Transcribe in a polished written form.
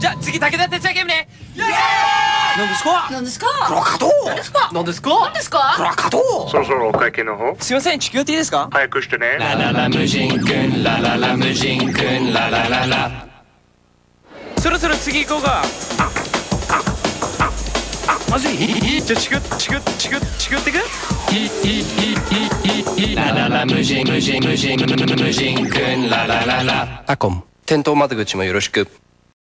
じゃあ次武田鉄矢ゲームね。イエーイ。何ですか？ 何ですか？ クラカト。 何ですか？ 何ですか？ 何ですか？ クラカト。 そろそろお会計の方。 すいません、地球っていいですか？ 早くしてね。 ラララ無人くんラララ無人くんララララ。 そろそろ次行こうか。マジ？じゃあチクってく？ ラララ無人くんララララ。アコム店頭窓口もよろしく。